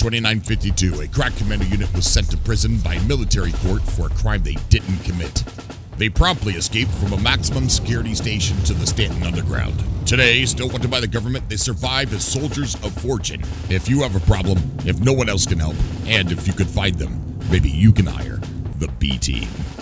2952, a crack commando unit was sent to prison by military court for a crime they didn't commit. They promptly escaped from a maximum security station to the Stanton Underground. Today, still wanted by the government, they survive as soldiers of fortune. If you have a problem, if no one else can help, and if you could find them, maybe you can hire the B Team.